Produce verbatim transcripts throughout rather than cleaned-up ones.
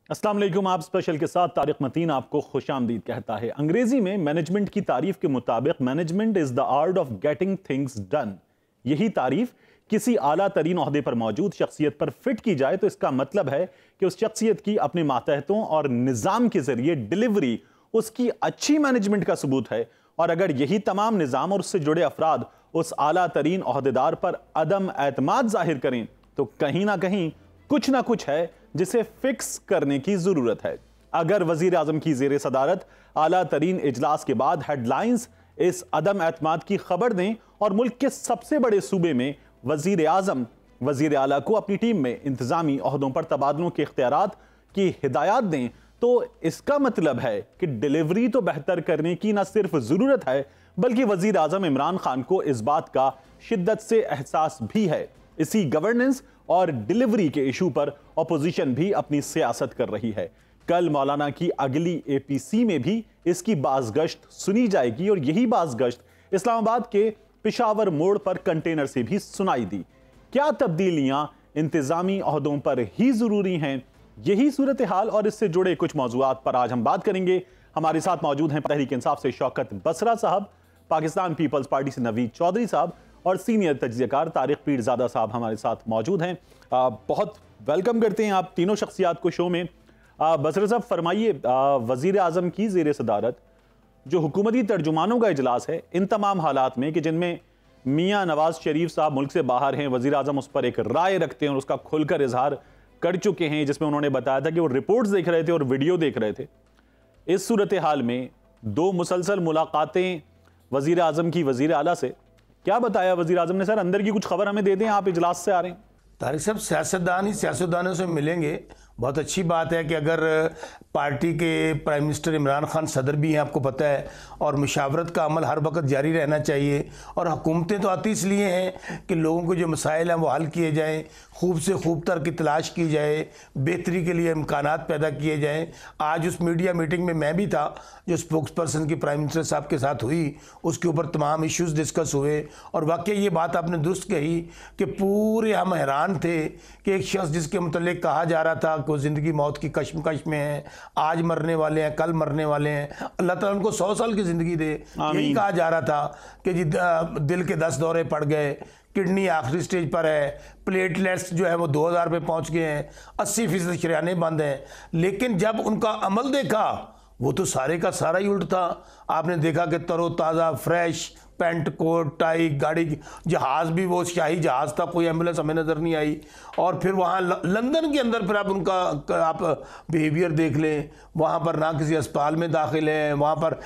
अस्सलाम वालेकुम। आप स्पेशल के साथ तारिक मतीन आपको खुशामदीद कहता है। अंग्रेजी में मैनेजमेंट की तारीफ के मुताबिक management is the art of getting things done. यही तारीफ किसी आला तरीन ओहदे पर मौजूद शख्सियत पर फिट की जाए तो इसका मतलब है कि उस शख्सियत की अपने मातहतों और निज़ाम के जरिए डिलीवरी उसकी अच्छी मैनेजमेंट का सबूत है। और अगर यही तमाम निज़ाम और उससे जुड़े अफराद उस आला तरीन ओहदेदार पर अदम एतमाद जाहिर करें तो कहीं ना कहीं कुछ ना कुछ है जिसे फिक्स करने की जरूरत है। अगर वजीर आजम की जेर सदारत आला तरीन इजलास के बाद हेडलाइंस इस अदम एतमाद की खबर दें और मुल्क के सबसे बड़े सूबे में वजीर आजम वजीर आला को अपनी टीम में इंतजामी ओहदों पर तबादलों के इख्तियारात की हिदायत दें तो इसका मतलब है कि डिलीवरी तो बेहतर करने की न सिर्फ जरूरत है बल्कि वजीर आजम इमरान खान को इस बात का शिद्दत से एहसास भी है। इसी गवर्नेंस और डिलीवरी के इशू पर अपोजिशन भी अपनी सियासत कर रही है। कल मौलाना की अगली एपीसी में भी इसकी बाज़गश्त सुनी जाएगी और यही बाज़गश्त इस्लामाबाद के पिशावर मोड़ पर कंटेनर से भी सुनाई दी। क्या तब्दीलियां इंतजामी ओहदों पर ही जरूरी हैं? यही सूरत हाल और इससे जुड़े कुछ मौजूआत पर आज हम बात करेंगे। हमारे साथ मौजूद हैं तहरीक इंसाफ से शौकत बसरा साहब, पाकिस्तान पीपल्स पार्टी से नवीद चौधरी साहब और सीनियर तज्जियाकार तारिक पीरजादा साहब हमारे साथ मौजूद हैं। आ, बहुत वेलकम करते हैं आप तीनों शख्सियात को शो में। बसरा साहब फरमाइए, वजीर आजम की जेर सदारत जो हुकूमती तर्जुमानों का इजलास है इन तमाम हालात में कि जिनमें मियाँ नवाज शरीफ साहब मुल्क से बाहर हैं, वजीर आजम उस पर एक राय रखते हैं और उसका खुलकर इजहार कर चुके हैं, जिसमें उन्होंने बताया था कि वो रिपोर्ट्स देख रहे थे और वीडियो देख रहे थे। इस सूरत हाल में दो मुसलसल मुलाकातें वजीर आजम की वजीर आला से, क्या बताया वजीर आजम ने? सर अंदर की कुछ खबर हमें दे दें, आप इजलास से आ रहे हैं। तारिक साहब, सियासतदान ही सियासतदानों से मिलेंगे। बहुत अच्छी बात है कि अगर पार्टी के प्राइम मिनिस्टर इमरान खान सदर भी हैं, आपको पता है, और मुशावरत का अमल हर वक्त जारी रहना चाहिए। और हुकूमतें तो आती इसलिए हैं कि लोगों के जो मसाइल हैं वो हल किए जाएँ, खूब से खूब तर की तलाश की जाए, बेहतरी के लिए इम्कानात पैदा किए जाएँ। आज उस मीडिया मीटिंग में मैं भी था जो स्पोक्स पर्सन की प्राइम मिनिस्टर साहब के साथ हुई, उसके ऊपर तमाम इश्यूज़ डिस्कस हुए। और वाकई ये बात आपने दुरुस्त कही कि पूरे हम हैरान थे कि एक शख्स जिसके मुतल्लिक कहा जा रहा था कि वो ज़िंदगी मौत की कश्मकश में है, आज मरने वाले हैं, कल मरने वाले हैं, अल्लाह ताला उनको सौ साल की ज़िंदगी दे। यही कहा जा रहा था कि जी दिल के दस दौरे पड़ गए, किडनी आखिरी स्टेज पर है, प्लेटलेट्स जो है वो दो हज़ार पे पहुँच गए हैं, अस्सी फीसद शरियाने बंद हैं। लेकिन जब उनका अमल देखा वो तो सारे का सारा ही उल्ट था। आपने देखा कि तरोताज़ा फ्रेश पेंट कोट टाई, गाड़ी, जहाज़ भी वो शाही जहाज़ था, कोई एम्बुलेंस हमें नज़र नहीं आई। और फिर वहाँ लंदन के अंदर फिर आप उनका आप बिहेवियर देख लें, वहाँ पर ना किसी अस्पताल में दाखिल हैं, वहाँ पर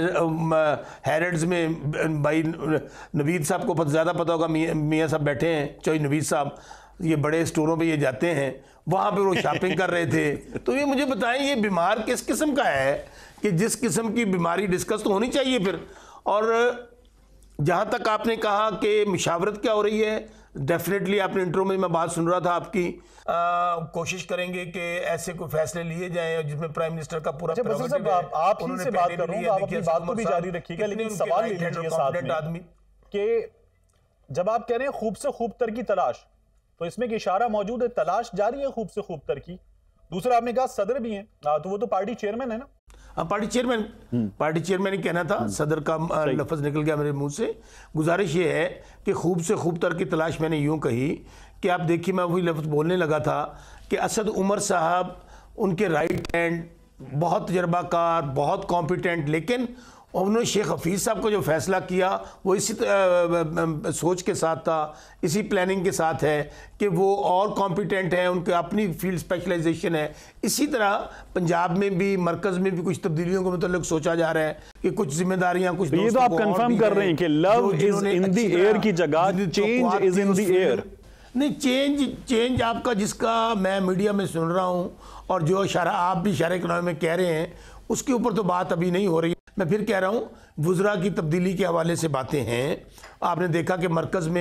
हैरड्स में भाई नवीद साहब को ज़्यादा पता होगा, मियाँ साहब बैठे हैं, चौधरी नवीद साहब, ये बड़े स्टोरों पे ये जाते हैं, वहाँ पे वो शॉपिंग कर रहे थे। तो ये मुझे बताएं ये बीमार किस किस्म का है कि जिस किस्म की बीमारी डिस्कस तो होनी चाहिए फिर। और जहाँ तक आपने कहा कि मुशावरत क्या हो रही है, डेफिनेटली आपने इंट्रो में मैं बात सुन रहा था आपकी, आ, कोशिश करेंगे कि ऐसे कोई फैसले लिए जाएं जिसमें प्राइम मिनिस्टर का पूरा प्रेरोगेटिव है। आप ही से बात कर रहा हूं, आप अपनी बात को भी जारी रखिएगा, लेकिन सवाल ले लीजिए साथ में आदमी कि जब आप कह रहे हैं खूब से खूब तर की तलाश, तो इसमें एक इशारा मौजूद है, तलाश जारी है खूब से खूब तर की। दूसरा आपने कहा सदर भी हैं, तो वो तो पार्टी चेयरमैन है ना? हाँ, पार्टी चेयरमैन पार्टी चेयरमैन ही कहना था, सदर का लफ्ज़ निकल गया मेरे मुंह से। गुजारिश ये है कि खूब से खूब तर की तलाश मैंने यूं कही कि आप देखिए, मैं वही लफ्ज़ बोलने लगा था कि असद उमर साहब उनके राइट हैंड, बहुत तजर्बाकार, बहुत कॉम्पिटेंट, लेकिन उन्होंने शेख हफीज़ साहब को जो फैसला किया वो इसी सोच के साथ था, इसी प्लानिंग के साथ है कि वो और कॉम्पिटेंट हैं, उनके अपनी फील्ड स्पेशलाइजेशन है। इसी तरह पंजाब में भी, मरकज़ में भी कुछ तब्दीलियों को मतलब सोचा जा रहा है कि कुछ जिम्मेदारियां कुछ, ये तो आप कंफर्म कर रहे हैं कि love is in the air की जगह change is in the air. नहीं, चेंज चेंज आपका जिसका मैं मीडिया में सुन रहा हूँ और जो इशारा आप भी इशारे इकनॉमी में कह रहे हैं, उसके ऊपर तो बात अभी नहीं हो रही। मैं फिर कह रहा हूँ, वुज़रा की तब्दीली के हवाले से बातें हैं। आपने देखा कि मरकज़ में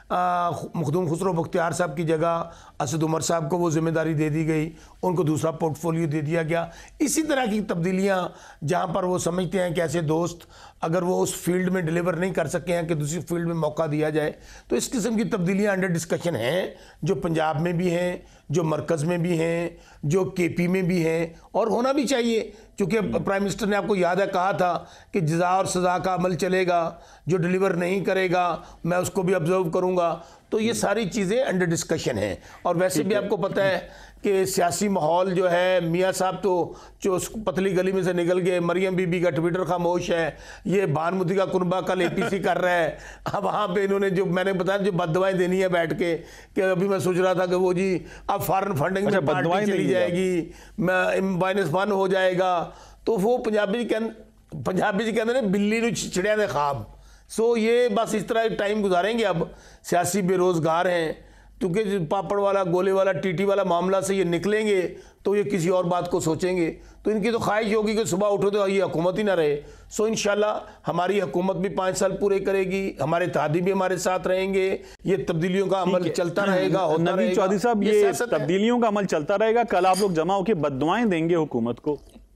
मखदूम खुसरो बख्तियार साहब की जगह असद उमर साहब को वो जिम्मेदारी दे दी गई, उनको दूसरा पोर्टफोलियो दे दिया गया। इसी तरह की तब्दीलियाँ जहाँ पर वो समझते हैं कि ऐसे दोस्त अगर वो उस फील्ड में डिलीवर नहीं कर सके हैं कि दूसरी फील्ड में मौका दिया जाए, तो इस किस्म की तब्दीलियाँ अंडर डिस्कशन हैं, जो पंजाब में भी हैं, जो मरकज़ में भी हैं, जो के पी में भी हैं, और होना भी चाहिए। क्योंकि प्राइम मिनिस्टर ने आपको याद है कहा था कि जज़ा और सज़ा का अमल चलेगा, जो डिलीवर नहीं करेगा मैं उसको भी ऑब्जर्व करूँगा। तो ये सारी चीज़ें अंडर डिस्कशन हैं। और वैसे भी आपको पता है कि सियासी माहौल जो है, मियाँ साहब तो जो उस पतली गली में से निकल गए, मरियम बीबी का ट्विटर खामोश है, ये भानुमति का कुनबा कल ए पी सी कर रहा है। अब वहाँ पे इन्होंने जो मैंने बताया जो बददुआएं देनी है बैठ के, कि अभी मैं सोच रहा था कि वो जी अब फॉरेन फंडिंग में पार्टी चली जाएगी, माइनस वन हो जाएगा। तो वो पंजाबी कह पंजाबी जी कहते हैं बिल्ली नूं चिड़िया दे ख्वाब। सो ये बस इस तरह टाइम गुजारेंगे। अब सियासी बेरोज़गार हैं, क्योंकि पापड़ वाला गोले वाला टीटी वाला मामला से ये निकलेंगे तो ये किसी और बात को सोचेंगे। तो इनकी तो ख्वाहिश होगी कि सुबह उठो तो ये हुकूमत ही ना रहे। सो इंशाल्लाह हमारी हुकूमत भी पाँच साल पूरे करेगी, हमारे इत्तेहादी भी हमारे साथ रहेंगे, ये तब्दीलियों का अमल चलता रहेगा। नवीद चौधरी साहब, ये, ये तब्दीलियों का अमल चलता रहेगा। कल आप लोग जमा होकर बद्दुआएं देंगे हुकूमत को।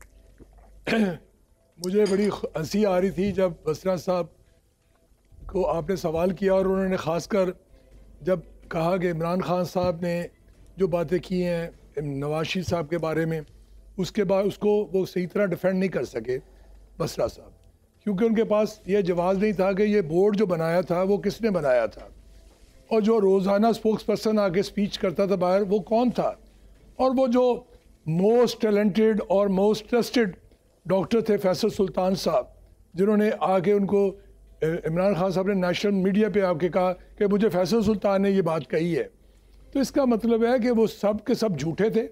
मुझे बड़ी हंसी आ रही थी जब बसरा साहब को आपने सवाल किया और उन्होंने ख़ासकर जब कहा कि इमरान खान साहब ने जो बातें की हैं नवाज शरीफ साहब के बारे में, उसके बाद उसको वो सही तरह डिफेंड नहीं कर सके बसरा साहब, क्योंकि उनके पास ये जवाब नहीं था कि ये बोर्ड जो बनाया था वो किसने बनाया था, और जो रोज़ाना स्पोक्स पर्सन आके स्पीच करता था बाहर वो कौन था, और वो जो मोस्ट टैलेंटेड और मोस्ट ट्रस्टेड डॉक्टर थे फैसल सुल्तान साहब, जिन्होंने आके उनको इमरान खान साहब ने नेशनल मीडिया पे आके कहा कि मुझे फैसल सुल्तान ने ये बात कही है। तो इसका मतलब है कि वो सब के सब झूठे थे,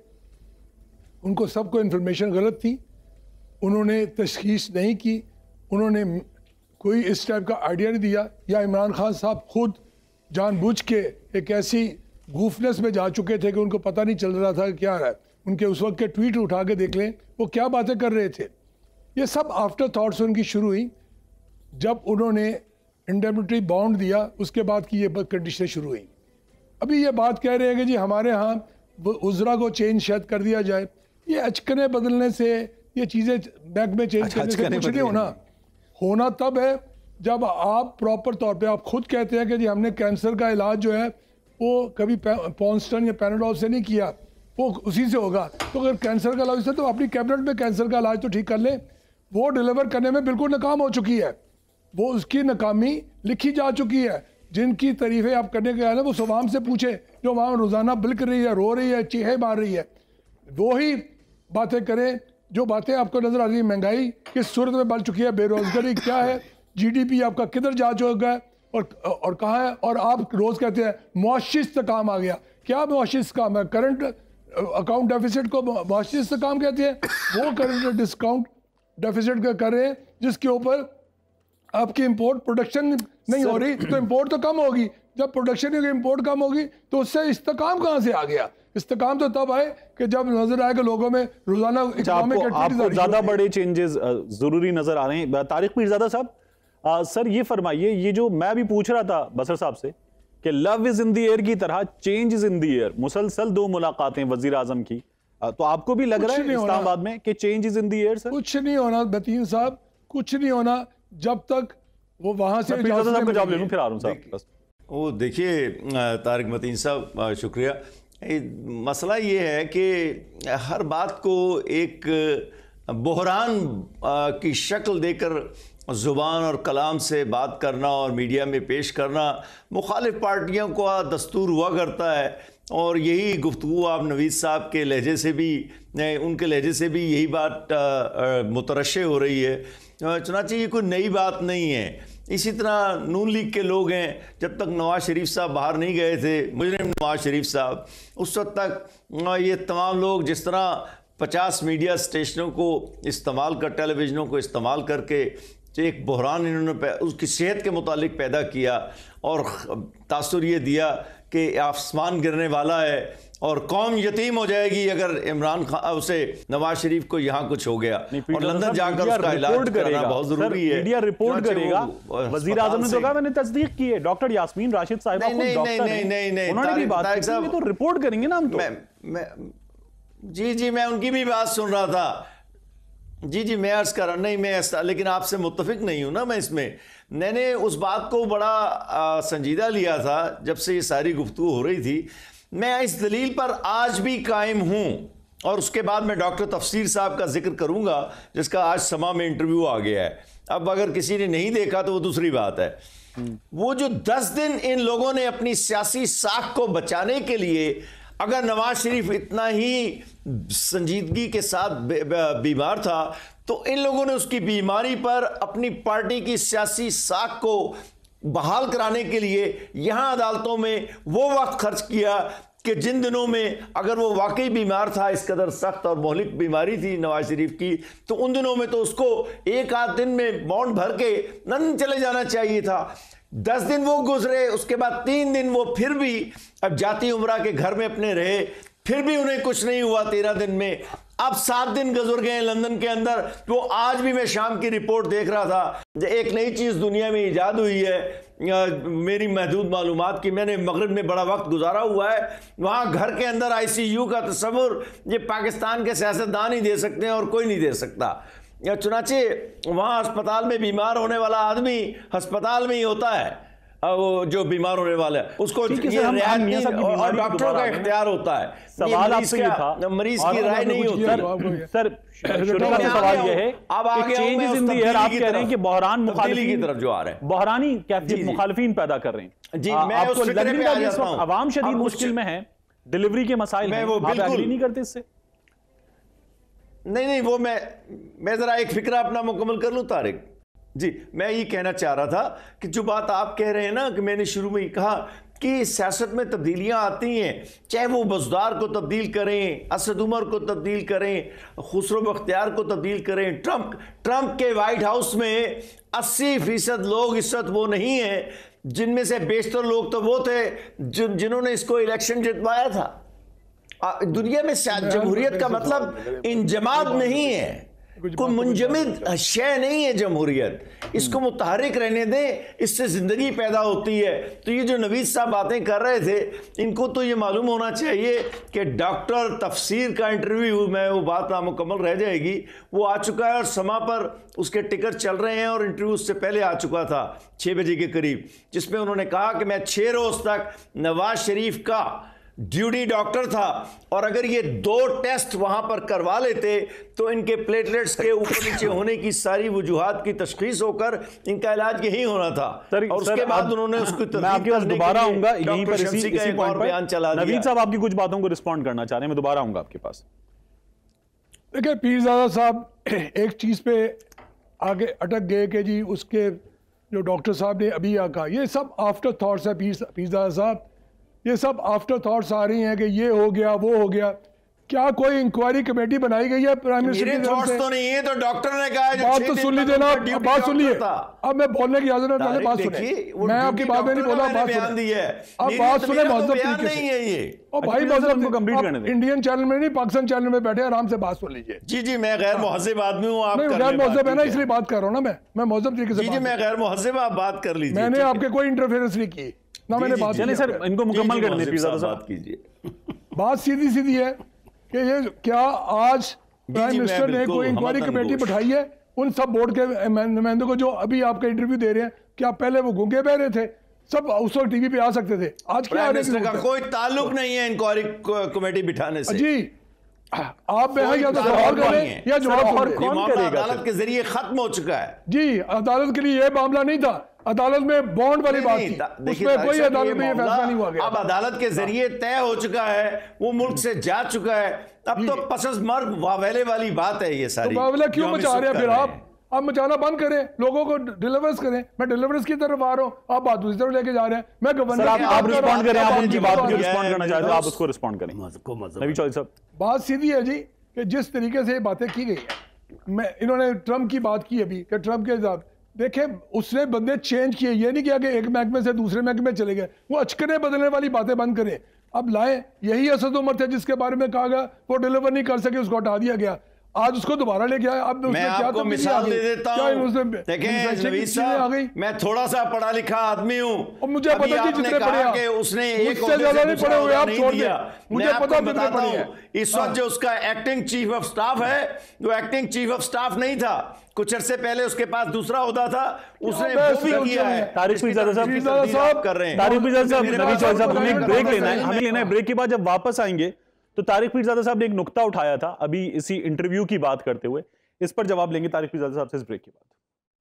उनको सबको इन्फॉर्मेशन गलत थी, उन्होंने तशखीस नहीं की, उन्होंने कोई इस टाइप का आइडिया नहीं दिया, या इमरान खान साहब खुद जानबूझ के एक ऐसी गूफनेस में जा चुके थे कि उनको पता नहीं चल रहा था क्या है। उनके उस वक्त के ट्वीट उठा के देख लें वो क्या बातें कर रहे थे। ये सब आफ्टर थाट्स उनकी शुरू हुई जब उन्होंने इंडेमनिटी बॉन्ड दिया, उसके बाद की ये कंडीशनें शुरू हुई। अभी ये बात कह रहे हैं कि जी हमारे यहाँ उजरा को चेंज शायद कर दिया जाए। ये अचकने बदलने से, ये चीज़ें बैंक में चेंज करने से कुछ नहीं होना। होना तब है जब आप प्रॉपर तौर पे, आप खुद कहते हैं कि जी हमने कैंसर का इलाज जो है वो कभी पॉन्स्टन या पैनाडोल से नहीं किया, वो उसी से होगा। तो अगर कैंसर का इलाज है तो अपनी कैबिनेट में कैंसर का इलाज तो ठीक कर लें। वो डिलीवर करने में बिल्कुल नाकाम हो चुकी है, वो उसकी नाकामी लिखी जा चुकी है। जिनकी तारीफें आप करने के आए ना वो सवाम से पूछे, जो वहाँ रोज़ाना बिल्क रही है, रो रही है, चीहे मार रही है, वो ही बातें करें जो बातें आपको नजर आ रही है। महंगाई किस सूरत में बढ़ चुकी है, बेरोजगारी क्या है, जीडीपी आपका किधर जा चुका है और और कहाँ है, और आप रोज़ कहते हैं मुआशी इस्तेकाम आ गया। क्या मुआशी इस्तेकाम है? करंट अकाउंट डेफिसिट को मुआशी इस्तेकाम कहते हैं। वो करंट डिस्काउंट डेफिसिट का कर रहे हैं जिसके ऊपर आपकी इंपोर्ट प्रोडक्शन नहीं हो रही, तो इंपोर्ट तो कम होगी। जब प्रोडक्शन नहीं होगी, इंपोर्ट कम होगी, तो उससे इस्तेकाम कहाँ से आ गया? इस्तेकाम तो तब आए कि जब नजर आए कि लोगों में रोजाना इकोनॉमिक एक्टिविटीज ज्यादा बड़े चेंजेस जरूरी नजर आ रहे हैं। तारिक पिरजादा साहब, आ, सर ये फरमाइए, ये जो मैं भी पूछ रहा था बसर साहब से कि love is in the air की तरह change is in the air, मुसलसल दो मुलाकातें वजीर आजम की, तो आपको भी लग रहा है इस्लामाबाद में कि change is in the air? Sir कुछ नहीं होना मतीन साहब, कुछ नहीं होना जब तक वो वहां से जवाब ले लूं, फिर आ रहा हूं साहब। वो देखिए तारिक मतीन साहब, शुक्रिया। मसला ये है कि हर बात को एक बहरान की शक्ल देकर ज़ुबान और कलाम से बात करना और मीडिया में पेश करना मुखालिफ पार्टियों का दस्तूर हुआ करता है, और यही गुफ्तगू आप नवीद साहब के लहजे से भी, उनके लहजे से भी यही बात मुतरश्शे हो रही है। चुनांचे ये कोई नई बात नहीं है। इसी तरह नून लीग के लोग हैं, जब तक नवाज शरीफ साहब बाहर नहीं गए थे, मुजरिम नवाज शरीफ साहब, उस वक्त तक ये तमाम लोग जिस तरह पचास मीडिया स्टेशनों को इस्तेमाल कर, टेलीविज़नों को इस्तेमाल करके एक बहरान इन्होंने उसकी सेहत के मुतालिक पैदा किया और तासुर ये दिया कि आसमान गिरने वाला है और कौम यतीम हो जाएगी अगर इमरान खान उसे नवाज शरीफ को यहाँ कुछ हो गया, और लंदन जाकर उसका इलाज कराना बहुत जरूरी है। मीडिया रिपोर्ट करेगा। वजीर आजम ने तो कहा मैंने तस्दीक की है, डॉक्टर यास्मीन राशिद साहिबा खुद डॉक्टर हैं, उन्होंने भी बात की, तो रिपोर्ट करेंगे ना हम तो। मैं, मैं, जी जी मैं उनकी भी बात सुन रहा था। जी जी मैं अर्ज कर रहा नहीं मैं ऐसा, लेकिन आपसे मुत्तफिक नहीं हूं ना मैं इसमें। मैंने उस बात को बड़ा आ, संजीदा लिया था जब से ये सारी गुफ्तगू हो रही थी। मैं इस दलील पर आज भी कायम हूं, और उसके बाद मैं डॉक्टर तफसीर साहब का जिक्र करूंगा जिसका आज समा में इंटरव्यू आ गया है। अब अगर किसी ने नहीं देखा तो वो दूसरी बात है। वो जो दस दिन इन लोगों ने अपनी सियासी साख को बचाने के लिए, अगर नवाज शरीफ इतना ही संजीदगी के साथ बीमार था तो इन लोगों ने उसकी बीमारी पर अपनी पार्टी की सियासी साख को बहाल कराने के लिए यहां अदालतों में वो वक्त खर्च किया कि जिन दिनों में अगर वो वाकई बीमार था, इस कदर सख्त और मोहलिक बीमारी थी नवाज शरीफ की, तो उन दिनों में तो उसको एक आध दिन में बॉन्ड भर के लंदन चले जाना चाहिए था। दस दिन वो गुजरे, उसके बाद तीन दिन वो फिर भी अब जाती उम्रा के घर में अपने रहे, फिर भी उन्हें कुछ नहीं हुआ तेरह दिन में। अब सात दिन गुजर गए लंदन के अंदर। तो आज भी मैं शाम की रिपोर्ट देख रहा था, एक नई चीज दुनिया में ईजाद हुई है मेरी महदूद मालूमात की, मैंने मगरिब में बड़ा वक्त गुजारा हुआ है, वहां घर के अंदर आईसीयू का तस्वुर ये पाकिस्तान के सियासतदान ही दे सकते हैं और कोई नहीं दे सकता। या चुनाचे वहां अस्पताल में बीमार होने वाला आदमी अस्पताल में ही होता है, वो जो बीमार होने वाला है उसको ये रियायत और डॉक्टरों का इख्तियार होता है। सवाल आपसे ये था, मरीज की राय नहीं होती। सर शुरू का सवाल ये है अब आगे चेंजेस इन द एयर आप कह रहे हैं कि बहरान मुखालिफिन की तरफ जो आ रहे हैं, बहरानी कैफियत मुखालिफिन पैदा कर रहे हैं। जी मैं उस फिक्रे पे आ जाता हूं। अवाम शदीद मुश्किल में है, डिलीवरी के मसाइल हैं, आप एग्री नहीं करते इससे? नहीं नहीं वो मैं मैं जरा एक फिक्रा अपना मुकम्मल कर लूं तारिक जी। मैं ये कहना चाह रहा था कि जो बात आप कह रहे हैं ना, कि मैंने शुरू में ही कहा कि सियासत में तब्दीलियां आती हैं, चाहे वो बज़दार को तब्दील करें, असद उमर को तब्दील करें, खुसरो बख्तियार को तब्दील करें, ट्रंप ट्रंप के वाइट हाउस में अस्सी फीसद लोग इस वक्त वो नहीं है, जिनमें से बेशतर लोग तो वो थे जिन जिन्होंने इसको इलेक्शन जितवाया था। दुनिया में जमहूरियत का मतलब इंजमाद नहीं है, कोई मुंजमिद शय नहीं है जमहूरियत। इसको मुतहरिक रहने दें, इससे जिंदगी पैदा होती है। तो ये जो नवीद साहब बातें कर रहे थे, इनको तो ये मालूम होना चाहिए कि डॉक्टर तफसीर का इंटरव्यू में वो बात नामुकम्मल रह जाएगी, वो आ चुका है और समा पर उसके टिकट चल रहे हैं, और इंटरव्यू उससे पहले आ चुका था छः बजे के करीब, जिसमें उन्होंने कहा कि मैं छः रोज तक नवाज शरीफ का ड्यूटी डॉक्टर था, और अगर ये दो टेस्ट वहां पर करवा लेते तो इनके प्लेटलेट्स के ऊपर नीचे होने की सारी वजूहात की तशखीस होकर इनका इलाज यही होना था। सर, और उसके सर, बाद उन्होंने उसको मैं आपके पास दोबारा आऊंगा यहीं पर इसी, इसी पॉइंट पर बयान चला दिया। नवीद साहब आपकी कुछ बातों को रिस्पॉन्ड करना चाह रहे हैं, मैं दोबारा आऊंगा आपके पास। देखिए पीरजादा साहब एक चीज पे आगे अटक गए कि जी उसके जो डॉक्टर साहब ने अभी कहा, ये सब आफ्टर थॉट्स है पीरजादा साहब, ये सब आफ्टर थॉट्स आ रही हैं कि ये हो गया वो हो गया। क्या कोई इंक्वायरी कमेटी बनाई गई है प्राइम मिनिस्टर की तरफ से? तो नहीं है, तो डॉक्टर ने कहा है, बात तो सुन लीजिए ना, बात सुन लीजिए। अब मैं बोलने की इजाजत है, बात सुनिए, मैं आपकी बात में नहीं बोला, बात सुनिए, अब बात सुने मौजूद तरीके से। और भाई मौजूद इंडियन चैनल में नहीं, पाकिस्तान चैनल में बैठे आराम से बात सुन लीजिए। जी जी मैं गैर मुहज़्ज़ब आदमी हूँ, आप गैर मुहज़्ज़ब है ना, इसलिए बात कर रहा हूँ ना मैं मैं मुहज़्ज़ब तरीके से। जी मैं गैर मुहज़्ज़ब, आप बात कर लीजिए। मैंने आपके कोई इंटरफेरेंस नहीं की ना, मैंने बात चलिए सर इनको मुकम्मल करने पीरजादा साहब बात कीजिए। बात सीधी सीधी है कि ये क्या आज प्राइम मिनिस्टर ने कोई इंक्वायरी कमेटी बैठाई है उन सब बोर्ड के नुमाइंदों को जो अभी आपका इंटरव्यू दे रहे हैं? क्या पहले वो गूंगे बह रहे थे? सब उस वक्त टीवी पे आ सकते थे, आज क्या का कोई ताल्लुक नहीं है इंक्वायरी कमेटी बिठाने से। जी आप या तो सवाल करें या जवाब कौन करेगा? अदालत के जरिए खत्म हो चुका है। जी अदालत के लिए यह मामला नहीं था, अदालत में बॉन्ड वाली बात थी, उसमें कोई अदालत में ये फैसला नहीं हुआ गया। अब अदालत के जरिए तय हो चुका है, वो मुल्क से जा चुका है, अब तो पसस मर्ग वावेले वाली बात है ये सारी। तो वावेला क्यों मचा रहे हैं फिर आप? आप मचाना बंद करें, लोगों को डिलीवर्स करें। मैं डिलीवर्स की तरफ आ रहा हूं, आप बात दूसरी तरफ लेके जा रहे हैं। मैं गवर्नर आप आप रिस्पॉन्ड करें, आप उनकी बात को रिस्पॉन्ड करना चाहते हो, आप उसको रिस्पॉन्ड करें। नवीद चौधरी साहब बात सीधी है जी कि जिस तरीके से बातें की गई है, मैं इन्होंने ट्रंप की बात की अभी कि ट्रंप के साथ देखे उसने बंदे चेंज किए, ये नहीं किया कि एक महकमे से दूसरे महकमे चले गए। वो अचकने बदलने वाली बातें बंद करें। अब लाए, यही असद उमर थे जिसके बारे में कहा गया वो डिलीवर नहीं कर सके, उसको हटा दिया गया, आज उसको दोबारा लेके आए। अब मैं आपको मिसाल दे देता हूं, देखें नवीद साहब, मैं थोड़ा सा पढ़ा लिखा आदमी हूं, मुझे पता नहीं जितने पढ़े कि उसने एक मुझसे ज्यादा नहीं पढ़े हुए आप, छोड़ दिया। मुझे पता जितने पढ़े हैं। इस वक्त जो उसका एक्टिंग चीफ ऑफ स्टाफ है, वो एक्टिंग चीफ ऑफ स्टाफ नहीं था, कुछ अरसे पहले उसके पास दूसरा होता था, उसने वो भी किया है। तारिक पिरज़ादा साहब कर रहे हैं, तारिक पिरज़ादा साहब, नवीद चौधरी साहब, हमें एक ब्रेक लेना है, हमें लेना है ब्रेक के बाद जब वापस आएंगे तो तारिक पिरज़ादा साहब ने एक नुक्ता उठाया था अभी इसी इंटरव्यू की बात करते हुए, इस पर जवाब लेंगे तारिक पिरज़ादा साहब से इस ब्रेक के बाद।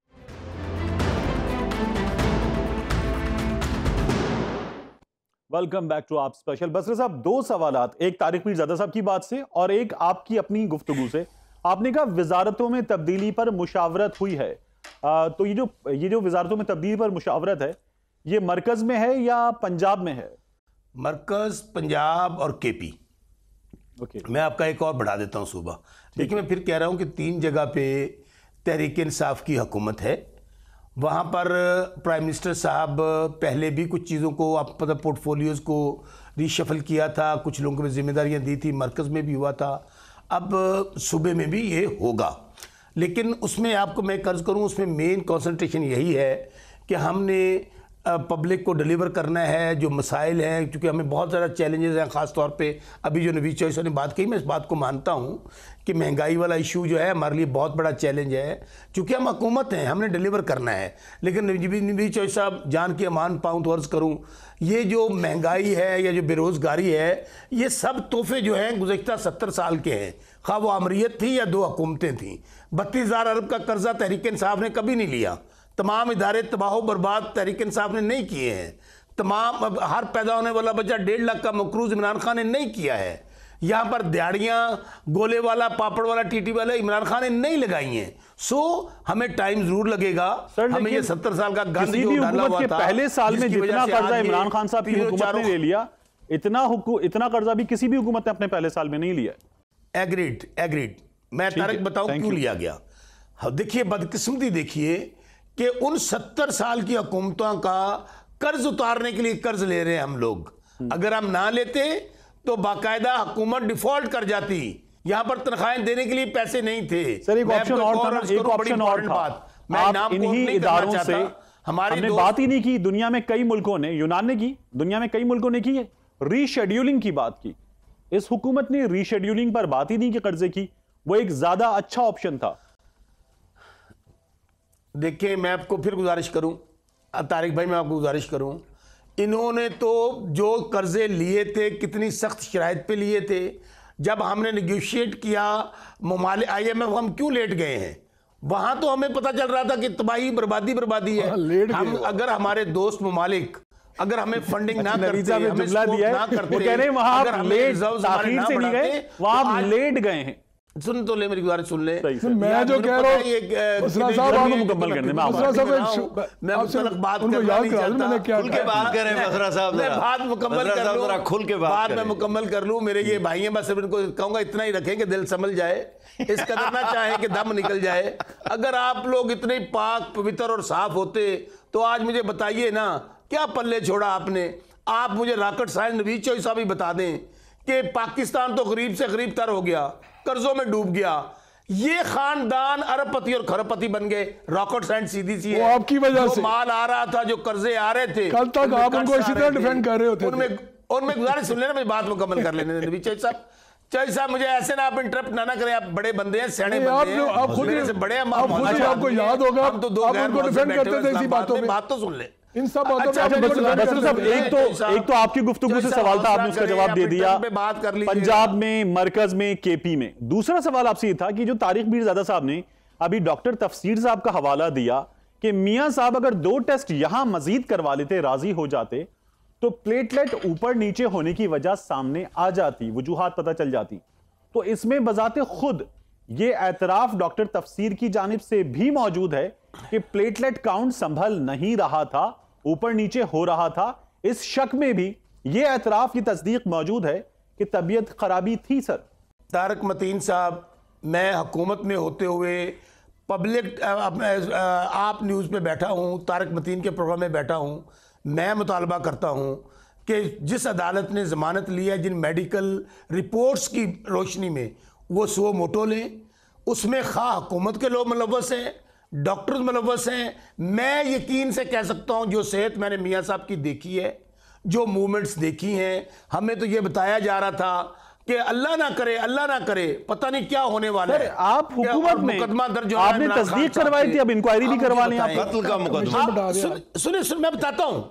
Welcome back to Aap special. Basra साहब, दो सवालात, एक तारिक पिरज़ादा साहब की बात से और एक आपकी अपनी गुफ्तगू से। आपने कहा वजारतों में तब्दीली पर मुशावरत हुई है, आ, तो ये जो ये जो वजारतों में तब्दीली पर मुशावरत है, ये मरकज में है या पंजाब में है? मरकज, पंजाब और केपी। ओके, मैं आपका एक और बढ़ा देता हूं सूबा। देखिए मैं फिर कह रहा हूं कि तीन जगह पे तहरीक इंसाफ की हुकूमत है। वहाँ पर प्राइम मिनिस्टर साहब पहले भी कुछ चीज़ों को, आप पता, पोर्टफोलियोज़ को रीशफल किया था, कुछ लोगों को जिम्मेदारियाँ दी थी, मरकज़ में भी हुआ था, अब सूबे में भी ये होगा। लेकिन उसमें आपको मैं कर्ज करूँ, उसमें मेन कंसंट्रेशन यही है कि हमने पब्लिक को डिलीवर करना है जो मसाइल हैं, क्योंकि हमें बहुत ज़्यादा चैलेंजेस हैं। ख़ास तौर पे अभी जो नवीद चौधरी ने बात कही, मैं इस बात को मानता हूँ कि महंगाई वाला इशू जो है हमारे लिए बहुत बड़ा चैलेंज है, क्योंकि हम हुकूमत हैं, हमने डिलीवर करना है। लेकिन नवीद चौधरी साहब, जान की अमान पाऊँ तो अर्ज़ करूँ, ये जो महंगाई है या जो बेरोज़गारी है, ये सब तोहफे जो हैं गुज़श्ता सत्तर साल के हैं, खा वो अमरीत थी या दो हुकूमतें थीं। बत्तीस हज़ार अरब का कर्जा तहरीक इंसाफ ने कभी नहीं लिया। तमाम इदारे तबाह बर्बाद तहरीक इंसाफ ने नहीं किए हैं। तमाम हर पैदा होने वाला बच्चा डेढ़ लाख का मकरूज इमरान खान ने नहीं किया है। यहाँ पर दिहाड़ियाँ, गोले वाला, पापड़ वाला, टीटी वाला इमरान खान ने नहीं लगाई हैं। सो हमें टाइम जरूर लगेगा। हमें ये सत्तर साल का गंद जो डाला हुआ था, पहले साल में जितना कर्जा इमरान खान साहब की हुकूमत ने ले लिया, इतना इतना कर्जा भी किसी भी हुकूमत ने अपने पहले साल में नहीं लिया। एग्रीड एग्रीड मैं तारिक बताऊं क्यों लिया गया। देखिए बदकिस्मती, देखिए कि उन सत्तर साल की हुकूमतों का कर्ज उतारने के लिए कर्ज ले रहे हैं हम लोग। अगर हम ना लेते तो बाकायदा हुकूमत डिफॉल्ट कर जाती। यहां पर तनख्वाहें देने के लिए पैसे नहीं थे। सर एक ऑप्शन और था, एक ऑप्शन और था। आप इन्हीं इदारों से हमारी हमने बात ही नहीं की। दुनिया में कई मुल्कों ने, यूनान ने की, दुनिया में कई मुल्कों ने की है, रीशेड्यूलिंग की बात की। इस हुकूमत ने रीशेड्यूलिंग पर बात ही नहीं की कर्जे की। वो एक ज्यादा अच्छा ऑप्शन था। देखिए मैं आपको फिर गुजारिश करूं, तारिक भाई मैं आपको गुजारिश करूं, इन्होंने तो जो कर्जे लिए थे कितनी सख्त शराइत पे लिए थे। जब हमने नेगोशिएट किया ममालिक आई एम एफ, हम क्यों लेट गए हैं? वहां तो हमें पता चल रहा था कि तबाही बर्बादी बर्बादी है। हम अगर हमारे दोस्त ममालिक अगर हमें फंडिंग ना करते, हमें दिया ना करते, वो कह रहे हैं वहां आप लेट ताखीर से नहीं गए, वहां आप लेट गए हैं। सुन तो ले, मेरी गुजारिश सुन ले। मैं जो कह रहा हूँ बसरा साहब आपको मुकम्मल करने में बसरा साहब मैं मुतलक बात उनको याद करा दूं मैंने क्या खुल के बात करें बसरा साहब, मैं बात मुकम्मल कर लूं, खुल के बात मैं मुकम्मल कर लूं। मेरे ये भाई हैं, बस इनको कहूंगा इतना ही रखें कि दिल संभल जाए, इस कदर ना चाहे कि दम निकल जाए। अगर आप लोग इतने पाक पवित्र और साफ होते तो आज मुझे बताइए ना क्या पल्ले छोड़ा आपने। आप मुझे रॉकेट साइंस नवीद चौधरी साहब ही बता दें कि पाकिस्तान तो गरीब से गरीब तर हो गया, कर्जों में डूब गया। ये खानदान अरबपति और खरबपति बन गए। रॉकेट साइंस सीधी सी है, वो आपकी वजह से माल आ रहा था, जो कर्जे आ रहे थे, कल तक आप उनको इसी तरह डिफेंड कर रहे होते उनमें उनमें गुजारिश सुन लेना, मेरी बात मुकम्मल कर लेने नबी चौधरी साहब। चौधरी साहब मुझे ऐसे ना आप इंटरप्ट ना ना करें, आप बड़े बंदे हैं, सियाने बंदे हैं, आप खुद से बड़े हैं, आपको याद होगा हम तो दो आप उनको डिफेंड करते थे इसी बातों में। बात तो सुन ले इन सब बातों अच्छा, में। एक तो एक तो आपकी गुफ्तगू से सवाल था, आपने उसका जवाब दे दिया, बात कर ली पंजाब में, मरकज में, केपी में। दूसरा सवाल आपसे ये था कि जो तारिक पिरज़ादा साहब ने अभी डॉक्टर तफसीर साहब का हवाला दिया कि मियां साहब अगर दो टेस्ट यहां मजीद करवा लेते, राजी हो जाते, तो प्लेटलेट ऊपर नीचे होने की वजह सामने आ जाती, वजूहात पता चल जाती। तो इसमें बजाते खुद ये एतराफ डॉक्टर तफसीर की जानिब से भी मौजूद है कि प्लेटलेट काउंट संभल नहीं रहा था, ऊपर नीचे हो रहा था। इस शक में भी ये एतराफ की तस्दीक मौजूद है कि तबीयत खराबी थी। सर तारिक मतीन साहब, मैं हुकूमत में होते हुए पब्लिक आप न्यूज़ पे बैठा हूँ, तारिक मतीन के प्रोग्राम में बैठा हूँ, मैं मुतालबा करता हूँ कि जिस अदालत ने ज़मानत ली है, जिन मेडिकल रिपोर्ट्स की रोशनी में वो सो मोटो लें, उसमें खा हुकूमत के लोग मुलव्वस हैं, डॉक्टर्स मुलव्वस हैं। मैं यकीन से कह सकता हूँ जो सेहत मैंने मियाँ साहब की देखी है, जो मूवमेंट्स देखी हैं, हमें तो ये बताया जा रहा था कि अल्लाह ना करे अल्लाह ना करे पता नहीं क्या होने वाला है। आप हुकूमत में मुकदमा दर्ज आपने तस्दीक करवाई थी, अब इंक्वायरी भी करवा लें, आप कत्ल का मुकदमा। सुनिए सुन मैं बताता हूँ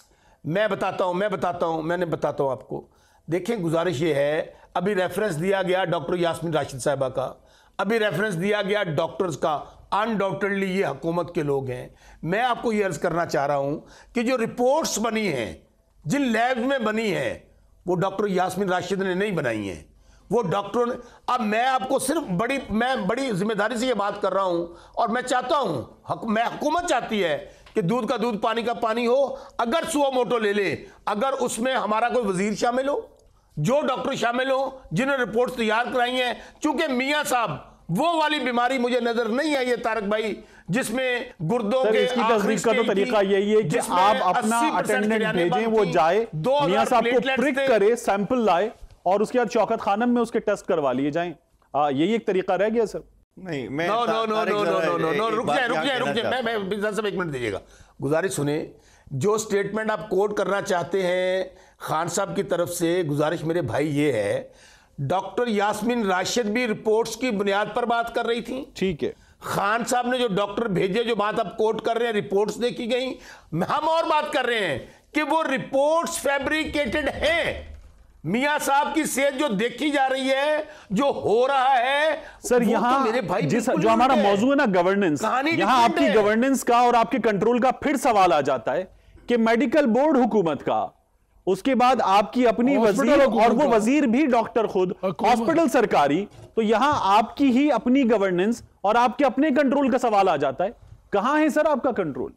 मैं बताता हूँ मैं बताता हूँ मैंने बताता हूँ आपको। देखें, गुजारिश ये है, अभी रेफरेंस दिया गया डॉक्टर यास्मीन राशिद साहिबा का, अभी रेफरेंस दिया गया डॉक्टर्स का। अनडाउटेडली ये हुकूमत के लोग हैं। मैं आपको ये अर्ज करना चाह रहा हूँ कि जो रिपोर्ट्स बनी हैं, जिन लैब में बनी हैं, वो डॉक्टर यास्मीन राशिद ने नहीं बनाई हैं, वो डॉक्टरों ने। अब मैं आपको सिर्फ बड़ी मैं बड़ी जिम्मेदारी से ये बात कर रहा हूँ, और मैं चाहता हूँ हक, मैं हुकूमत चाहती है कि दूध का दूध पानी का पानी हो। अगर सुओ मोटो ले ले, अगर उसमें हमारा कोई वजीर शामिल हो, जो डॉक्टर शामिल हो जिन्होंने रिपोर्ट्स तैयार कराई हैं, चूंकि मियाँ साहब वो वाली बीमारी मुझे नजर नहीं आई है तारक भाई, जिसमें गुर्दों के इसकी तस्दीक का तो तरीका यही है कि आप अपना अटेंडेंट भेजें, वो जाए, मियां साहब को प्रिक करे, सैंपल लाए, और उसके बाद शौकत खानम में उसके टेस्ट करवा लिए जाएं। यही एक तरीका रह गया सर। नहीं, मैं no no no no no no no रुक जाए रुक जाए रुक जाए मैं मैं बिल्कुल सब एक मिनट दीजिएगा। गुजारिश सुने, जो स्टेटमेंट आप कोट करना चाहते हैं खान साहब की तरफ से, गुजारिश मेरे भाई ये है, डॉक्टर यास्मीन राशिद भी रिपोर्ट्स की बुनियाद पर बात कर रही थी। ठीक है, खान साहब ने जो डॉक्टर भेजे, जो बात आप कोट कर रहे हैं, रिपोर्ट्स देखी गई। हम और बात कर रहे हैं कि वो रिपोर्ट्स फैब्रिकेटेड हैं। मियां साहब की सेहत जो देखी जा रही है, जो हो रहा है सर, यहाँ तो मेरे भाई जिस जो हमारा मौजूद है ना गवर्नेंस, यहाँ आपकी गवर्नेंस का और आपके कंट्रोल का फिर सवाल आ जाता है कि मेडिकल बोर्ड हुकूमत का, उसके बाद आपकी अपनी वजीर, और वो वजीर भी डॉक्टर खुद, हॉस्पिटल सरकारी, तो यहां आपकी ही अपनी गवर्नेंस और आपके अपने कंट्रोल का सवाल आ जाता है। कहां है सर आपका कंट्रोल?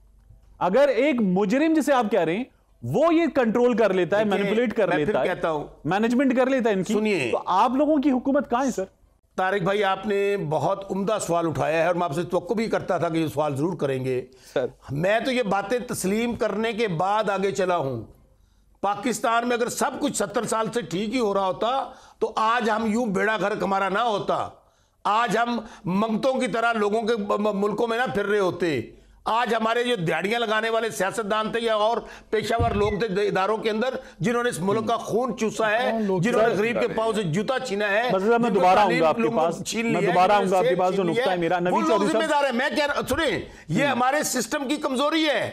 अगर एक मुजरिम जिसे आप कह रहे हैं वो ये कंट्रोल कर लेता है, मैनिपुलेट कर लेता है, कहता हूं मैनेजमेंट कर लेता है इनकी, सुनिए, तो आप लोगों की हुकूमत कहां है सर? तारिक भाई, आपने बहुत उम्दा सवाल उठाया है, और मैं आपसे तवक्को भी करता था कि ये सवाल जरूर करेंगे सर। मैं तो ये बातें तस्लीम करने के बाद आगे चला हूं। पाकिस्तान में अगर सब कुछ सत्तर साल से ठीक ही हो रहा होता तो आज हम यूं बेड़ा गर्क हमारा ना होता, आज हम मंगतों की तरह लोगों के मुल्कों में ना फिर रहे होते। आज हमारे जो दिहाड़ियां लगाने वाले सियासतदान थे या और पेशावर लोग थे इदारों के अंदर, जिन्होंने इस मुल्क का खून चूसा है, जिन्होंने गरीब के पांव से जूता छीना है, मैं दोबारा आऊंगा आपके पास मैं दोबारा आऊंगा आपके पास जो नुक्ता है मेरा, नवीद चौधरी जिम्मेदार है। मैं कह रहा, सुने, ये हमारे सिस्टम की कमजोरी है।